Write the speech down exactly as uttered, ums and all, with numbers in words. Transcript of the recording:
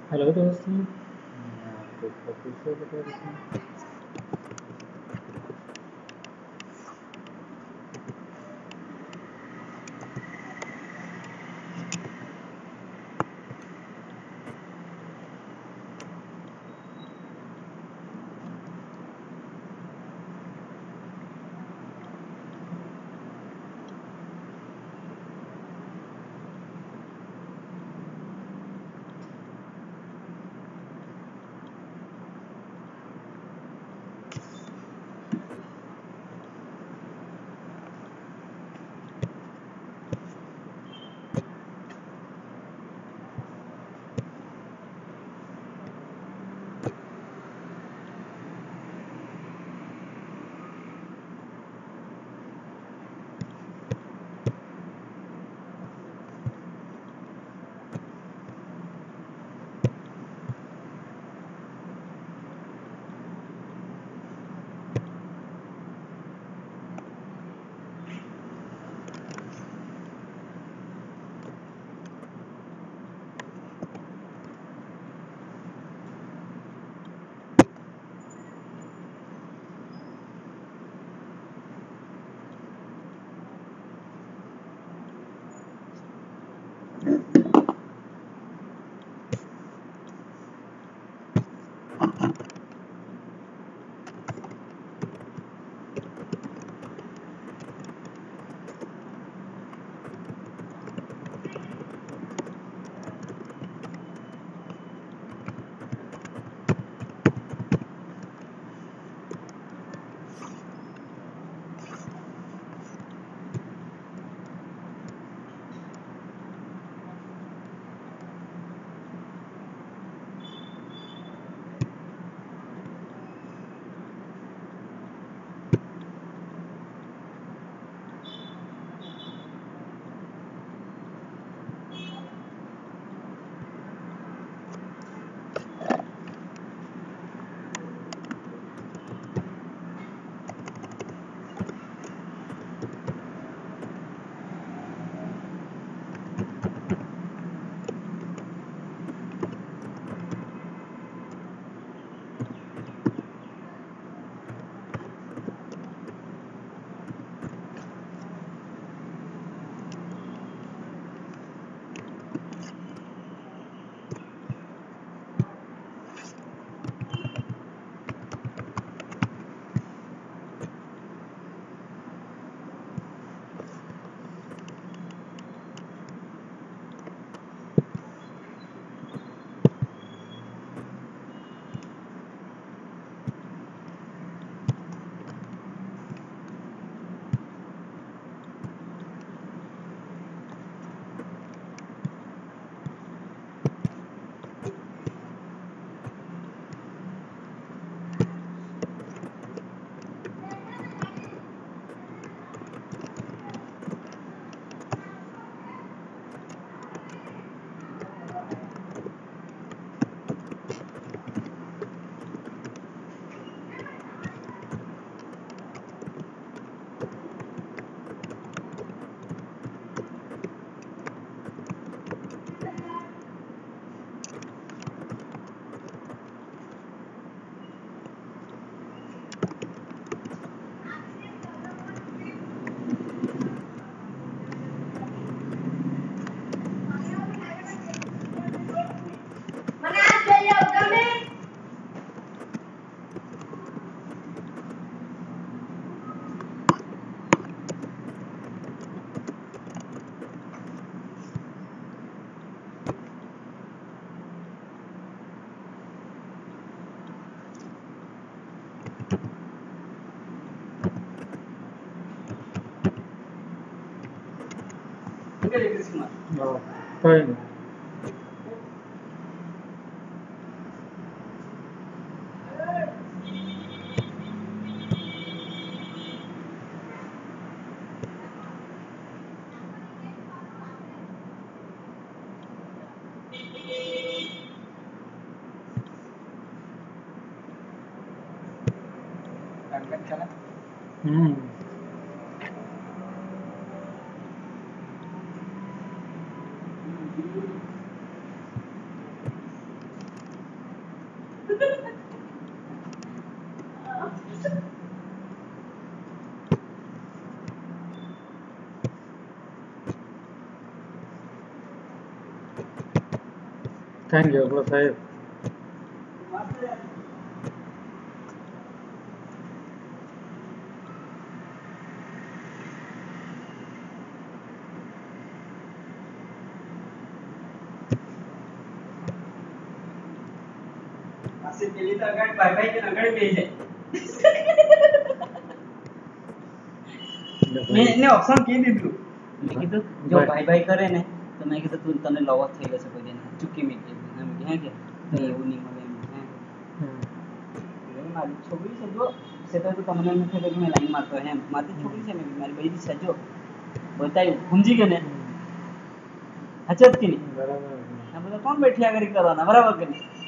Hello दोस्तों, मैं आपको एक टॉपिक से बता देता हूँ। Oh, fine. Hmm. Thank you बस साहेब ऐसे पहले तो अगर बाय बाय के नगड़ भेजे मैंने ऑप्शन की दी तू मैं तो जो बाय बाय करे ने तो मैं तो तू तने लव થઈ જશે કોઈ દિન ચૂકી મી કે हम હે કે नहीं वो नहीं મળે હે એટલે મારી છોકરી છે જો સેતો તો તમને નથી કે મેં લાઈન મારતો હે મારી છોકરી છે મેં મારી બૈરી છે જો बताई गुंजी के ने हचत की नहीं बराबर हम तो कौन बैठिया करी करवाना बराबर के नहीं